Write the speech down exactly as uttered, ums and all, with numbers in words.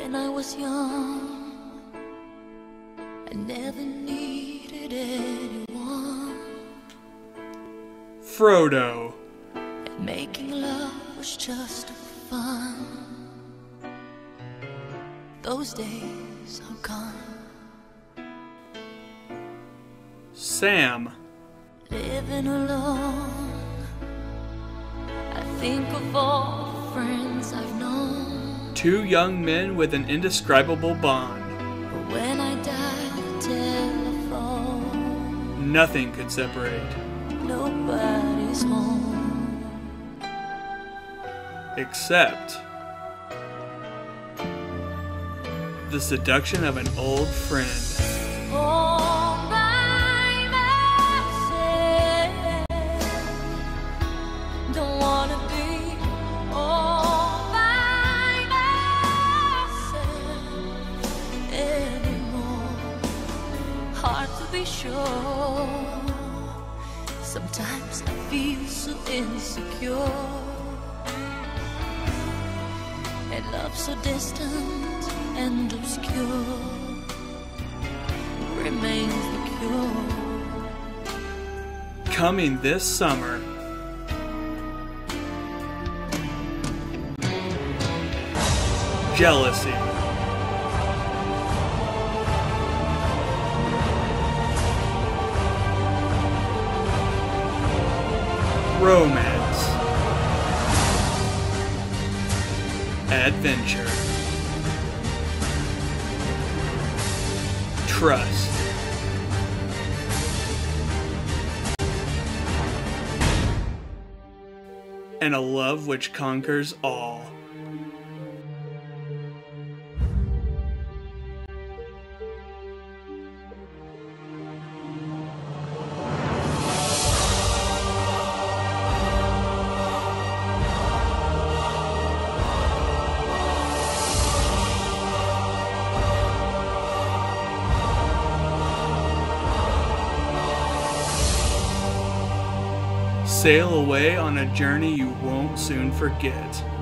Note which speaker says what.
Speaker 1: When I was young, I never needed anyone.
Speaker 2: Frodo.
Speaker 1: And making love was just fun. Those days are gone.
Speaker 2: Sam.
Speaker 1: Living alone, I think of all the friends I've known.
Speaker 2: Two young men with an indescribable bond.
Speaker 1: But when I dial the telephone,
Speaker 2: Nothing could separate.
Speaker 1: nobody's home.
Speaker 2: Except the seduction of an old friend.
Speaker 1: All by myself, don't wanna be all by myself anymore. Hard to be sure. Sometimes I feel so insecure, and love so distant and obscure remains the cure.
Speaker 2: Coming this summer. Jealousy. Romance. Adventure. Trust. And a love which conquers all. Sail away on a journey you won't soon forget.